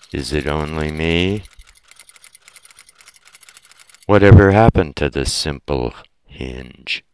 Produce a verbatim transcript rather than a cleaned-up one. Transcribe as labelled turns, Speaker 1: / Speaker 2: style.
Speaker 1: Is it only me? Whatever happened to the simple hinge?